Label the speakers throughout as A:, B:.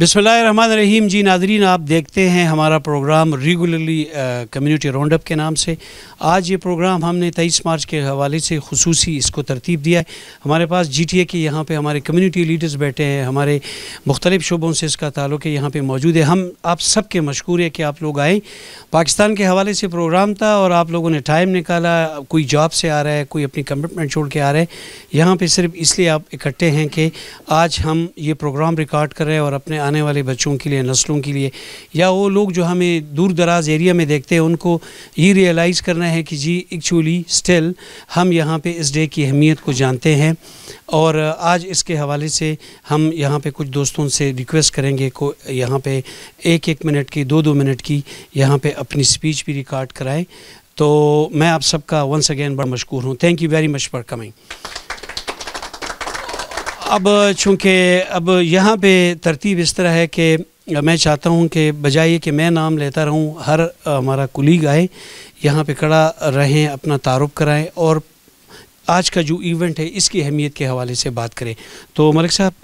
A: बिस्मिल्लाहिर्रहमानिर्रहीम। जी नाज़रीन, आप देखते हैं हमारा programme regularly community round up के नाम से। आज ये प्रोग्राम हमने 23 मार्च के हवाले से खुसूसी इसको तरतीब दिया है। हमारे पास GTA के यहाँ पे हमारे कम्युनिटी लीडर्स बैठे हैं, हमारे मुख्तलिफ़ शोबों से इसका ताल्लुक़ है, यहाँ पे मौजूद है। हम आप सब के मशकूर है कि आप लोग आए। पाकिस्तान के हवाले से प्रोग्राम था और आप लोगों ने टाइम निकाला। कोई जॉब से आ रहा है, कोई अपनी कमिटमेंट छोड़ के आ रहा है यहाँ पर, सिर्फ इसलिए आप इकट्ठे हैं कि आज हम ये प्रोग्राम रिकॉर्ड कर रहे हैं और अपने आने वाले बच्चों के लिए, नस्लों के लिए, या वो लोग जो हमें दूर दराज एरिया में देखते हैं उनको ये रियलाइज़ करना है कि जी एक्चुअली स्टिल हम यहाँ पे इस डे की अहमियत को जानते हैं। और आज इसके हवाले से हम यहाँ पे कुछ दोस्तों से रिक्वेस्ट करेंगे को यहाँ पे 1-1 मिनट की, 2-2 मिनट की यहाँ पे अपनी स्पीच भी रिकॉर्ड कराएं। तो मैं आप सबका वंस अगेन बड़ा मशकूर हूँ। Thank you very much for coming. अब चूँकि अब यहाँ पे तरतीब इस तरह है कि मैं चाहता हूँ कि बजाय कि मैं नाम लेता रहूँ, हर हमारा कुलीग आए यहाँ पे खड़ा रहें, अपना तारुफ कराएं और आज का जो इवेंट है इसकी अहमियत के हवाले से बात करें। तो मलिक साहब,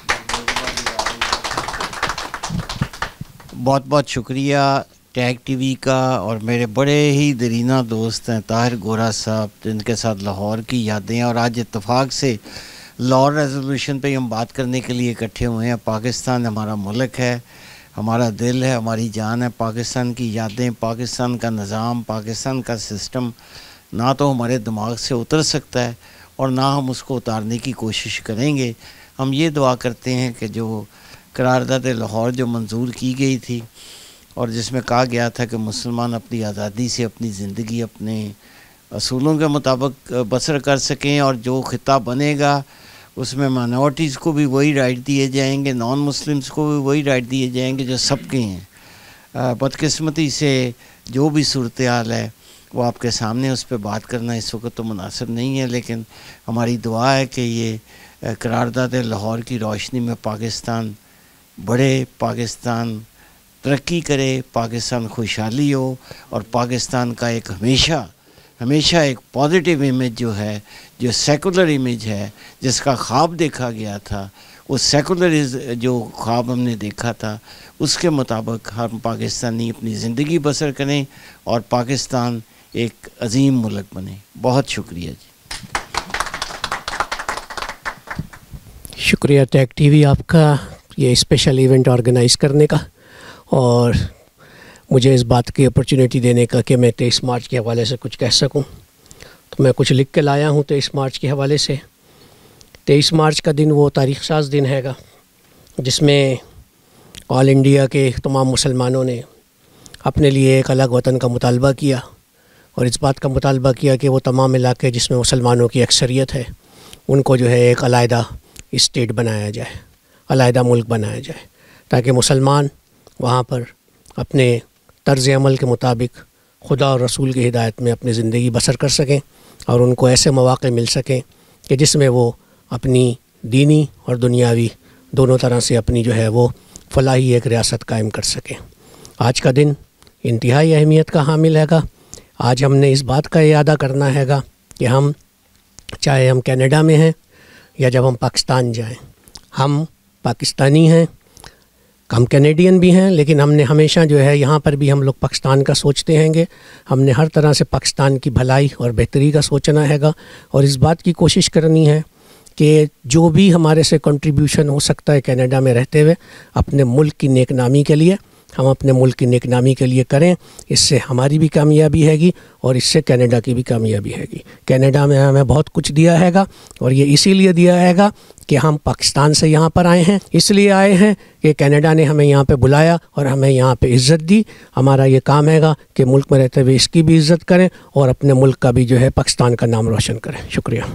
B: बहुत बहुत शुक्रिया टैग टीवी का। और मेरे बड़े ही दरीना दोस्त हैं ताहिर गोरा साहब, जिनके साथ लाहौर की यादें, और आज इत्तेफाक से लाहौर रेजोल्यूशन पे हम बात करने के लिए इकट्ठे हुए हैं। पाकिस्तान हमारा मुल्क है, हमारा दिल है, हमारी जान है। पाकिस्तान की यादें, पाकिस्तान का निज़ाम, पाकिस्तान का सिस्टम ना तो हमारे दिमाग से उतर सकता है और ना हम उसको उतारने की कोशिश करेंगे। हम ये दुआ करते हैं कि जो करारदाद लाहौर जो मंजूर की गई थी और जिसमें कहा गया था कि मुसलमान अपनी आज़ादी से अपनी ज़िंदगी अपने असूलों के मुताबिक बसर कर सकें, और जो खिता बनेगा उसमें माइनॉरिटीज़ को भी वही राइट दिए जाएंगे, नॉन मुस्लिम्स को भी वही राइट दिए जाएंगे जो सबके हैं। बदकिस्मती से जो भी सूरत हाल है वो आपके सामने उस पर बात करना इस वक्त तो मुनासिब नहीं है, लेकिन हमारी दुआ है कि ये करारदाद लाहौर की रोशनी में पाकिस्तान बढ़े, पाकिस्तान तरक्की करे, पाकिस्तान खुशहाली हो, और पाकिस्तान का एक हमेशा एक पॉजिटिव इमेज जो है, जो सेकुलर इमेज है जिसका ख्वाब देखा गया था, उस सेकुलर जो ख्वाब हमने देखा था उसके मुताबिक हम पाकिस्तानी अपनी ज़िंदगी बसर करें और पाकिस्तान एक अजीम मुल्क बने। बहुत शुक्रिया जी।
C: शुक्रिया टैग टीवी आपका ये स्पेशल इवेंट ऑर्गेनाइज़ करने का और मुझे इस बात की अपॉर्चुनिटी देने का कि मैं 23 मार्च के हवाले से कुछ कह सकूं। तो मैं कुछ लिख के लाया हूं 23 मार्च के हवाले से। 23 मार्च का दिन वो तारीख़ साज़ दिन हैगा जिसमें ऑल इंडिया के तमाम मुसलमानों ने अपने लिए एक अलग वतन का मुतालबा किया और इस बात का मुतालबा किया कि वो तमाम इलाके जिसमें मुसलमानों की अक्सरियत है उनको जो है एक अलहदा स्टेट बनाया जाए, अलहदा मुल्क बनाया जाए, ताकि मुसलमान वहाँ पर अपने तर्ज़ अमल के मुताबिक खुदा और रसूल की हिदायत में अपनी ज़िंदगी बसर कर सकें और उनको ऐसे मौक़े मिल सकें कि जिसमें वो अपनी दीनी और दुनियावी दोनों तरह से अपनी जो है वो फलाही एक रियासत कायम कर सकें। आज का दिन इंतहाई अहमियत का हामिल हैगा। आज हमने इस बात का इरादा करना हैगा कि हम चाहे हम कनाडा में हैं या जब हम पाकिस्तान जाएं, हम पाकिस्तानी हैं, हम कैनेडियन भी हैं, लेकिन हमने हमेशा जो है यहाँ पर भी हम लोग पाकिस्तान का सोचते हैंगे। हमने हर तरह से पाकिस्तान की भलाई और बेहतरी का सोचना हैगा और इस बात की कोशिश करनी है कि जो भी हमारे से कंट्रीब्यूशन हो सकता है कनाडा में रहते हुए अपने मुल्क की नेकनामी के लिए, हम अपने मुल्क की नेकनामी के लिए करें। इससे हमारी भी कामयाबी हैगी और इससे कनाडा की भी कामयाबी हैगी। कनाडा में हमें बहुत कुछ दिया हैगा और ये इसीलिए दिया हैगा कि हम पाकिस्तान से यहाँ पर आए हैं, इसलिए आए हैं कि कनाडा ने हमें यहाँ पे बुलाया और हमें यहाँ पे इज़्ज़त दी। हमारा ये काम हैगा कि मुल्क में रहते हुए इसकी भी इज़्ज़त करें और अपने मुल्क का भी जो है पाकिस्तान का नाम रोशन करें। शुक्रिया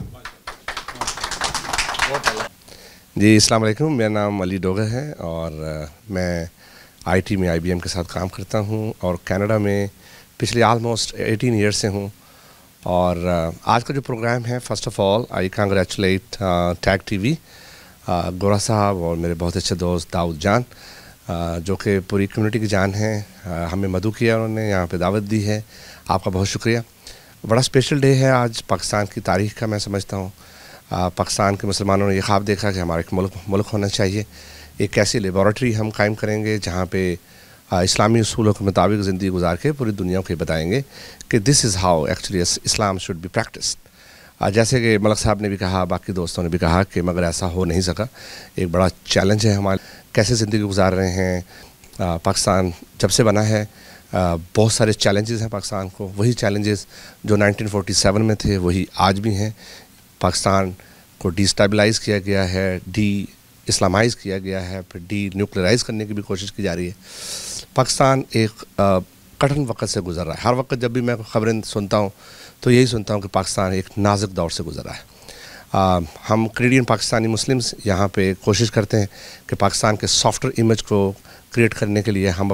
D: जी। अस्सलाम वालेकुम, मेरा नाम अली डोगा है और मैं IT में IBM के साथ काम करता हूँ और कनाडा में पिछले ऑलमोस्ट 18 ईयर्स से हूँ। और आज का जो प्रोग्राम है, first of all I congratulate tag TV, गोरा साहब और मेरे बहुत अच्छे दोस्त दाऊद जान, जो कि पूरी कम्युनिटी की जान है। हमें मदू किया, उन्होंने यहाँ पे दावत दी है, आपका बहुत शुक्रिया। बड़ा स्पेशल डे है आज पाकिस्तान की तारीख़ का, मैं समझता हूँ। पाकिस्तान के मुसलमानों ने ये ख्वाब देखा कि हमारा एक मुल्क होना चाहिए। एक ऐसी लेबॉरेटरी हम कायम करेंगे जहाँ पे इस्लामी उसूलों के मुताबिक ज़िंदगी गुजार के पूरी दुनिया को बताएंगे कि this is how actually Islam should be practised. जैसे कि मलक साहब ने भी कहा, बाकी दोस्तों ने भी कहा कि मगर ऐसा हो नहीं सका। एक बड़ा चैलेंज है हमारे, कैसे ज़िंदगी गुजार रहे हैं। पाकिस्तान जब से बना है बहुत सारे चैलेंजेस हैं पाकिस्तान को, वही चैलेंजेस जो 1947 में थे वही आज भी हैं। पाकिस्तान को डिस्टेबलाइज़ किया गया है, इस्लामाइज़ किया गया है, फिर न्यूक्लियराइज़ करने की भी कोशिश की जा रही है। पाकिस्तान एक कठिन वक्त से गुज़र रहा है। हर वक्त जब भी मैं ख़बरें सुनता हूँ तो यही सुनता हूँ कि पाकिस्तान एक नाजुक दौर से गुज़र रहा है। हम कैनेडियन पाकिस्तानी मुस्लिम्स यहाँ पे कोशिश करते हैं कि पाकिस्तान के सॉफ्टवेयर इमेज को क्रिएट करने के लिए हम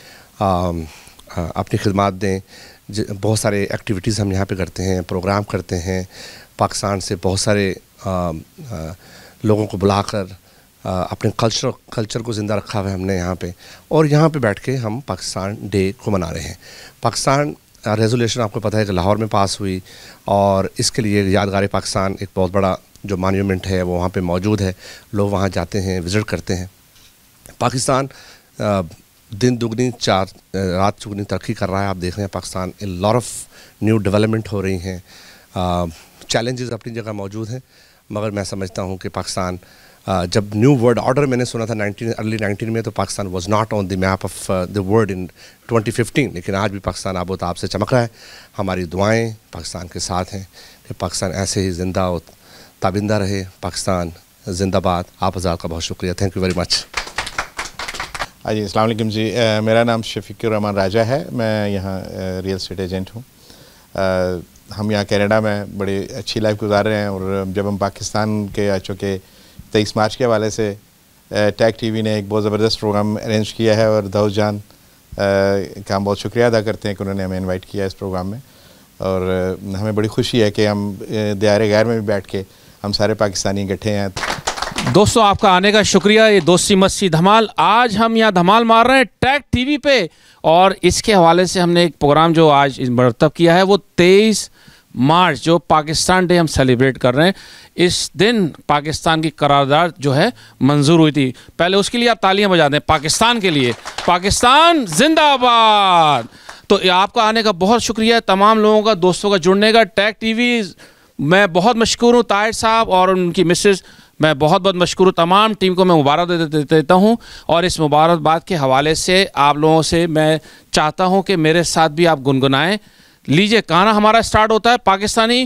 D: अपनी खिदमत दें। बहुत सारे एक्टिविटीज़ हम यहाँ पे करते हैं, प्रोग्राम करते हैं। पाकिस्तान से बहुत सारे लोगों को बुलाकर अपने कल्चर को ज़िंदा रखा हुआ है हमने यहाँ पे, और यहाँ पे बैठ के हम पाकिस्तान डे को मना रहे हैं। पाकिस्तान रेजोल्यूशन आपको पता है कि लाहौर में पास हुई, और इसके लिए यादगार पाकिस्तान एक बहुत बड़ा जो मॉन्यूमेंट है वो वहाँ पे मौजूद है। लोग वहाँ जाते हैं, विज़िट करते हैं। पाकिस्तान दिन दुगनी रात चुगनी तरक्की कर रहा है। आप देख रहे हैं Pakistan a lot of new development हो रही हैं। चैलेंजेस अपनी जगह मौजूद हैं, मगर मैं समझता हूँ कि पाकिस्तान जब न्यू वर्ल्ड ऑर्डर मैंने सुना था अर्ली 19 में, तो Pakistan was not on the map of the world in 2015, लेकिन आज भी पाकिस्तान आबोताब से चमक रहा है। हमारी दुआएं पाकिस्तान के साथ हैं कि पाकिस्तान ऐसे ही ज़िंदा और ताबिंदा रहे। पाकिस्तान जिंदाबाद। आप हज़रात का बहुत शुक्रिया। Thank you very much.
E: जी अस्सलाम वालेकुम जी, मेरा नाम शफीकुर रहमान राजा है। मैं यहाँ रियल एस्टेट एजेंट हूँ। हम यहाँ कनाडा में बड़ी अच्छी लाइफ गुजार रहे हैं, और जब हम पाकिस्तान के आ चुके 23 मार्च के हवाले से टैग टीवी ने एक बहुत ज़बरदस्त प्रोग्राम अरेंज किया है, और दाऊद जान का हम बहुत शुक्रिया अदा करते हैं कि उन्होंने हमें इनवाइट किया इस प्रोग्राम में। और हमें बड़ी खुशी है कि हम दियारे गैर में भी बैठ के हम सारे पाकिस्तानी इकट्ठे हैं।
F: दोस्तों आपका आने का शुक्रिया। ये दोस्ती मस्ती धमाल, आज हम यहाँ धमाल मार रहे हैं टैग टीवी पे, और इसके हवाले से हमने एक प्रोग्राम जो आज मरतब किया है वो 23 मार्च जो पाकिस्तान डे हम सेलिब्रेट कर रहे हैं। इस दिन पाकिस्तान की करारदाद जो है मंजूर हुई थी। पहले उसके लिए आप तालियां बजा दें पाकिस्तान के लिए। पाकिस्तान जिंदाबाद। तो आपका आने का बहुत शुक्रिया, तमाम लोगों का, दोस्तों का जुड़ने का। टैग टीवी मैं बहुत मशकूर हूँ, ताहिर साहब और उनकी मिसेस, मैं बहुत बहुत मशकूर हूँ। तमाम टीम को मैं मुबारक देता हूँ, और इस मुबारकबाद के हवाले से आप लोगों से मैं चाहता हूँ कि मेरे साथ भी आप गुनगुनाएं। लीजिए, गाना हमारा स्टार्ट होता है पाकिस्तानी।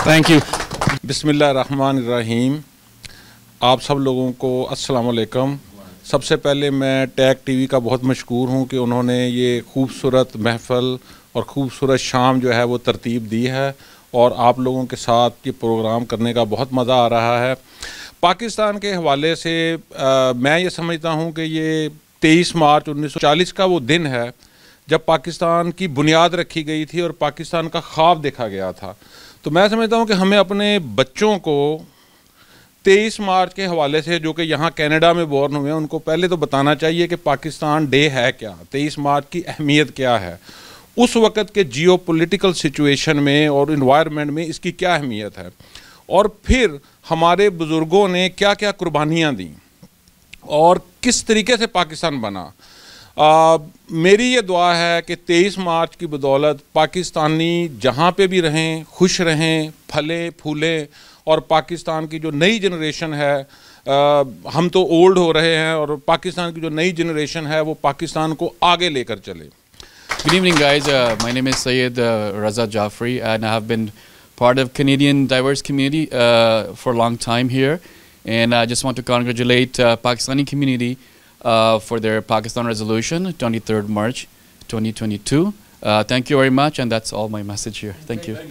F: Thank you.
E: बिस्मिल्लाहिर्रहमानिर्रहीम। आप सब लोगों को अस्सलाम वालेकुम। सबसे पहले मैं टैग टीवी का बहुत मशकूर हूँ कि उन्होंने ये खूबसूरत महफ़िल और ख़ूबसूरत शाम जो है वो तरतीब दी है और आप लोगों के साथ ये प्रोग्राम करने का बहुत मज़ा आ रहा है। पाकिस्तान के हवाले से मैं ये समझता हूँ कि ये 23 मार्च 1940 का वो दिन है जब पाकिस्तान की बुनियाद रखी गई थी और पाकिस्तान का ख्वाब देखा गया था। तो मैं समझता हूँ कि हमें अपने बच्चों को 23 मार्च के हवाले से, जो कि यहाँ कनाडा में बॉर्न हुए हैं, उनको पहले तो बताना चाहिए कि पाकिस्तान डे है क्या, 23 मार्च की अहमियत क्या है, उस वक़्त के जियोपॉलिटिकल सिचुएशन में और इन्वायरमेंट में इसकी क्या अहमियत है, और फिर हमारे बुज़ुर्गों ने क्या क्या कुर्बानियाँ दी और किस तरीके से पाकिस्तान बना। मेरी ये दुआ है कि 23 मार्च की बदौलत पाकिस्तानी जहाँ पे भी रहें खुश रहें, फलें फूलें, और पाकिस्तान की जो नई जनरेशन है, हम तो ओल्ड हो रहे हैं, और पाकिस्तान की जो नई जनरेशन है वो पाकिस्तान को आगे लेकर चले।
G: Good evening, guys. My name is Syed Raza Jaffrey, and I have been part of Canadian diverse community for a long time here. And I just want to congratulate Pakistani community for their Pakistan resolution, 23rd March 2022. Thank you very much, and that's all my message here. Thank you.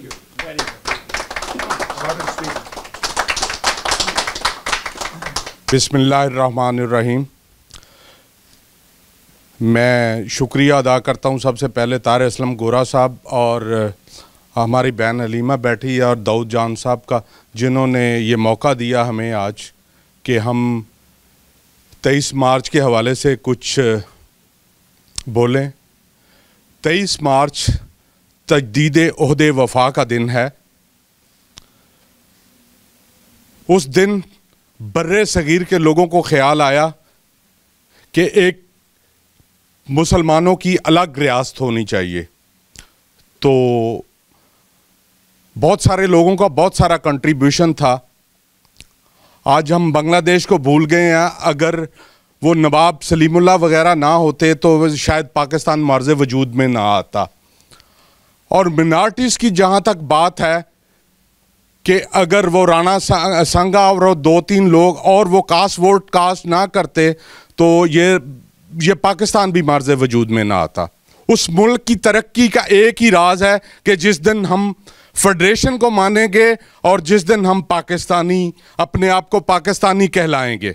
H: बिस्मिल्लाहिर्रहमानिर्रहीम। मैं शुक्रिया अदा करता हूँ सबसे पहले तार असलम गोरा साहब और हमारी बहन हलीमा बैठी है और दाऊद जान साहब का, जिन्होंने ये मौका दिया हमें आज कि हम 23 मार्च के हवाले से कुछ बोलें। 23 मार्च तजदीद ओहदे वफा का दिन है। उस दिन बर्रे सगीर के लोगों को ख्याल आया कि एक मुसलमानों की अलग रियासत होनी चाहिए। तो बहुत सारे लोगों का बहुत सारा कंट्रीब्यूशन था। आज हम बांग्लादेश को भूल गए हैं। अगर वो नवाब सलीमुल्लाह वगैरह ना होते तो शायद पाकिस्तान मर्ज़ वजूद में ना आता। और मिनारिटीज़ की जहाँ तक बात है कि अगर वो राणा संगा और 2-3 लोग और वो कास्ट वोट कास्ट ना करते तो ये पाकिस्तान भी मर्ज़ वजूद में ना आता। उस मुल्क की तरक्की का एक ही राज है कि जिस दिन हम फेडरेशन को मानेंगे और जिस दिन हम पाकिस्तानी अपने आप को पाकिस्तानी कहलाएंगे।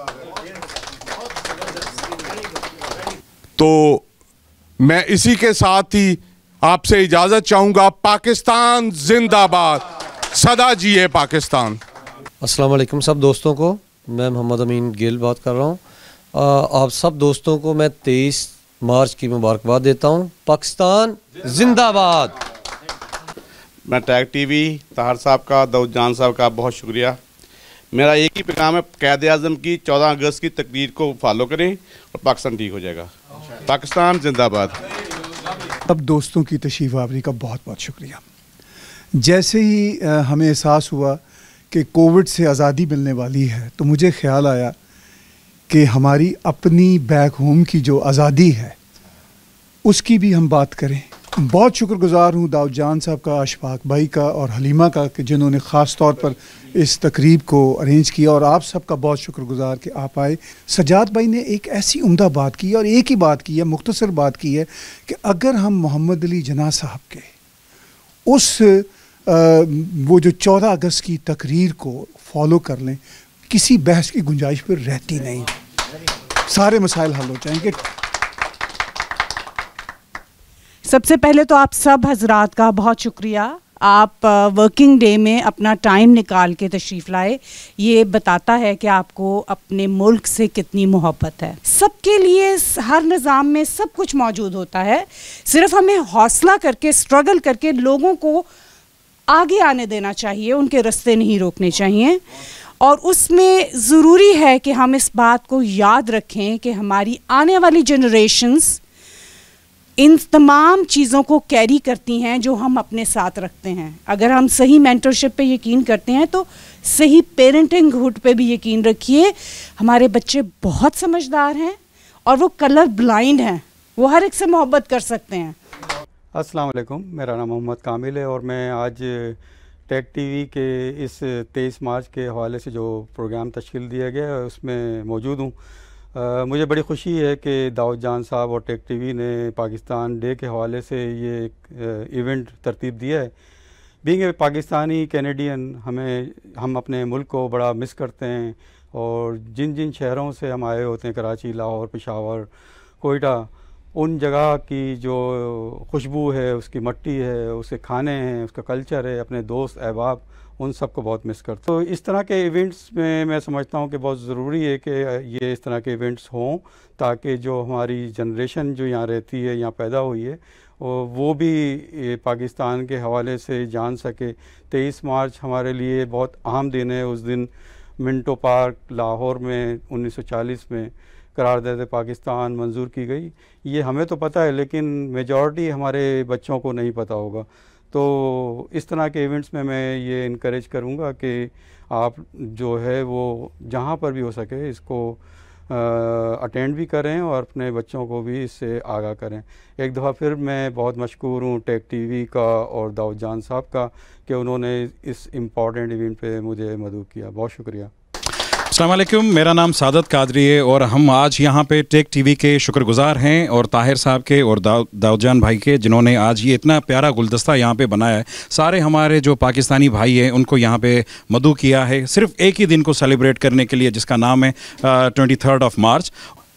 H: तो मैं इसी के साथ ही आपसे इजाज़त चाहूँगा। पाकिस्तान जिंदाबाद, सदा जिए पाकिस्तान।
I: अस्सलाम वालेकुम सब दोस्तों को। मैं मोहम्मद अमीन गिल बात कर रहा हूँ। आप सब दोस्तों को मैं 23 मार्च की मुबारकबाद देता हूँ। पाकिस्तान जिंदाबाद।
J: मैं टैग टीवी ताहर साहब का, दाऊद जान साहब का बहुत शुक्रिया। मेरा एक ही पैगाम है, क़ायद-ए-आज़म की 14 अगस्त की तकरीर को फॉलो करें और पाकिस्तान ठीक हो जाएगा। पाकिस्तान जिंदाबाद।
K: सब दोस्तों की तशरीफ़ आवरी का बहुत बहुत शुक्रिया। जैसे ही हमें एहसास हुआ कि कोविड से आज़ादी मिलने वाली है तो मुझे ख्याल आया कि हमारी अपनी बैक होम की जो आज़ादी है उसकी भी हम बात करें। बहुत शुक्रगुज़ार हूँ दाऊद जान साहब का, अशफाक भाई का और हलीमा का कि जिन्होंने ख़ास तौर पर इस तकरीब को अरेंज किया, और आप सबका बहुत शुक्रगुज़ार कि आप आए। सजाद भाई ने एक ऐसी उम्दा बात की और एक ही बात की है, मुख्तसर बात की है कि अगर हम मोहम्मद अली जिन्ना साहब के उस वो जो 14 अगस्त की तकरीर को फॉलो कर लें, किसी बहस की गुंजाइश पर रहती नहीं, सारे मसाइल हल हो जाएंगे।
L: सबसे पहले तो आप सब हजरात का बहुत शुक्रिया। आप वर्किंग डे में अपना टाइम निकाल के तशरीफ़ लाए। ये बताता है कि आपको अपने मुल्क से कितनी मोहब्बत है। सबके लिए हर निज़ाम में सब कुछ मौजूद होता है, सिर्फ हमें हौसला करके स्ट्रगल करके लोगों को आगे आने देना चाहिए, उनके रास्ते नहीं रोकने चाहिए। और उसमें ज़रूरी है कि हम इस बात को याद रखें कि हमारी आने वाली जनरेशन्स इन तमाम चीज़ों को कैरी करती हैं जो हम अपने साथ रखते हैं। अगर हम सही मेंटरशिप पे यकीन करते हैं तो सही पेरेंटिंग हुड पे भी यकीन रखिए। हमारे बच्चे बहुत समझदार हैं और वो कलर ब्लाइंड हैं, वो हर एक से मोहब्बत कर सकते हैं।
M: अस्सलाम वालेकुम, मेरा नाम मोहम्मद कामिल है और मैं आज टेक टीवी के इस 23 मार्च के हवाले से जो प्रोग्राम तश्कील दिया गया है उसमें मौजूद हूँ। मुझे बड़ी खुशी है कि दाऊद जान साहब और टेक टीवी ने पाकिस्तान डे के हवाले से ये एक इवेंट तरतीब दिया है। बीइंग ए पाकिस्तानी कैनेडियन हम अपने मुल्क को बड़ा मिस करते हैं और जिन जिन शहरों से हम आए होते हैं, कराची, लाहौर, पेशावर, कोयटा, उन जगह की जो खुशबू है, उसकी मट्टी है, उसके खाने हैं, उसका कल्चर है, अपने दोस्त अहबाब, उन सब को बहुत मिस करते। तो इस तरह के इवेंट्स में मैं समझता हूँ कि बहुत ज़रूरी है कि ये इस तरह के इवेंट्स हों ताकि जो हमारी जनरेशन जो यहाँ रहती है, यहाँ पैदा हुई है, वो भी पाकिस्तान के हवाले से जान सके। 23 मार्च हमारे लिए बहुत अहम दिन है। उस दिन मिंटो पार्क लाहौर में 1940 में करारदाद पाकिस्तान मंजूर की गई। ये हमें तो पता है लेकिन मेजॉरिटी हमारे बच्चों को नहीं पता होगा। तो इस तरह के इवेंट्स में मैं ये इनकरेज करूँगा कि आप जो है वो जहाँ पर भी हो सके इसको अटेंड भी करें और अपने बच्चों को भी इससे आगाह करें। एक दफ़ा फिर मैं बहुत मशकूर हूँ टेक टीवी का और दाऊद जान साहब का कि उन्होंने इस इम्पॉर्टेंट इवेंट पे मुझे मदऊ किया। बहुत शुक्रिया।
N: अस्सलाम वालेकुम, मेरा नाम सादत कादरी है और हम आज यहाँ पे टेक टीवी के शुक्रगुजार हैं और ताहिर साहब के और दाऊद जान भाई के, जिन्होंने आज ये इतना प्यारा गुलदस्ता यहाँ पे बनाया है। सारे हमारे जो पाकिस्तानी भाई हैं उनको यहाँ पे मदऊ किया है सिर्फ एक ही दिन को सेलिब्रेट करने के लिए, जिसका नाम है 23 मार्च।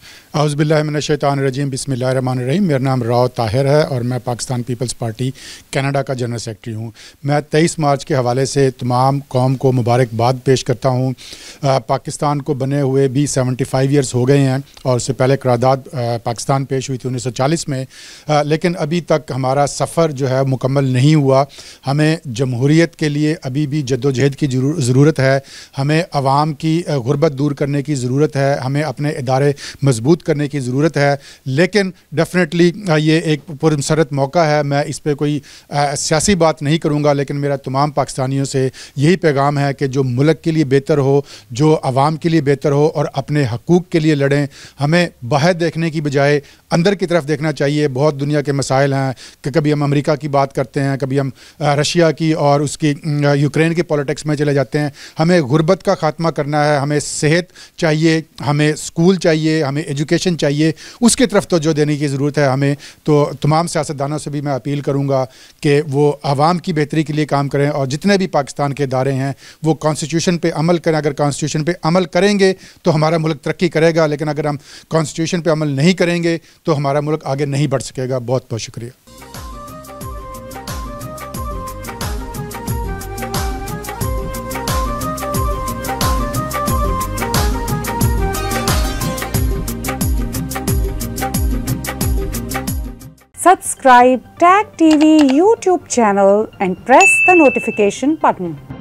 O: औज़ुबिल्लाहिमिनश्शैतानिर्रजीम, बिस्मिल्लाहिर्रहमानिर्रहीम। मेरा नाम राव ताहिर है और मैं पाकिस्तान पीपल्स पार्टी कनाडा का जनरल सेक्रेटरी हूँ। मैं 23 मार्च के हवाले से तमाम कौम को मुबारकबाद पेश करता हूँ। पाकिस्तान को बने हुए भी 75 ईयर्स हो गए हैं और उससे पहले करारदाद पाकिस्तान पेश हुई थी 1940 में, लेकिन अभी तक हमारा सफ़र जो है मुकम्मल नहीं हुआ। हमें जमहूरियत के लिए अभी भी जद्दोजहद की ज़रूरत है। हमें आवाम की गुर्बत दूर करने की ज़रूरत है। हमें अपने इदारे मजबूत करने की ज़रूरत है। लेकिन डेफिनेटली ये एक पुरमसरत मौका है। मैं इस पे कोई सियासी बात नहीं करूँगा, लेकिन मेरा तमाम पाकिस्तानियों से यही पैगाम है कि जो मुल्क के लिए बेहतर हो, जो आवाम के लिए बेहतर हो और अपने हकूक़ के लिए लड़ें। हमें बाहर देखने की बजाय अंदर की तरफ देखना चाहिए। बहुत दुनिया के मसाइल हैं कि कभी हम अमेरिका की बात करते हैं, कभी हम रशिया की और उसकी यूक्रेन की पॉलिटिक्स में चले जाते हैं। हमें गुर्बत का ख़ात्मा करना है। हमें सेहत चाहिए, हमें स्कूल चाहिए, हमें एजुकेशन चाहिए। उसकी तरफ तो जो देने की ज़रूरत है हमें। तो तमाम सियासतदानों से भी मैं अपील करूँगा कि वो आवाम की बेहतरी के लिए काम करें और जितने भी पाकिस्तान के इदारे हैं वो कॉन्स्टिट्यूशन पे अमल करें। अगर कॉन्स्टिट्यूशन पे अमल करेंगे तो हमारा मुल्क तरक्की करेगा, लेकिन अगर हम कॉन्स्टिट्यूशन पे अमल नहीं करेंगे तो हमारा मुल्क आगे नहीं बढ़ सकेगा। बहुत बहुत शुक्रिया।
L: Subscribe Tag TV YouTube channel and press the notification button.